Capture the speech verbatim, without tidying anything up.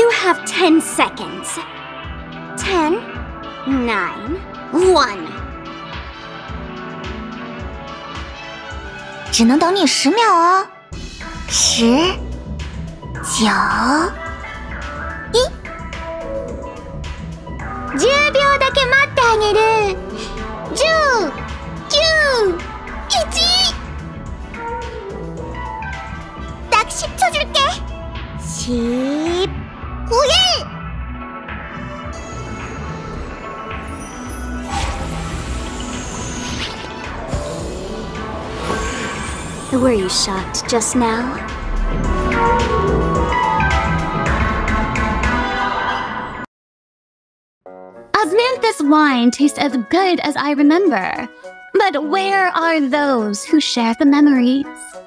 You have ten seconds. Ten, nine, one. 只能等你十秒哦。十、九、一。十秒だけ待ってあげる。十、九、一。딱 십 초 줄게. 십, 구, 일. Were you shocked just now? Osmanthus wine tastes as good as I remember. But where are those who share the memories?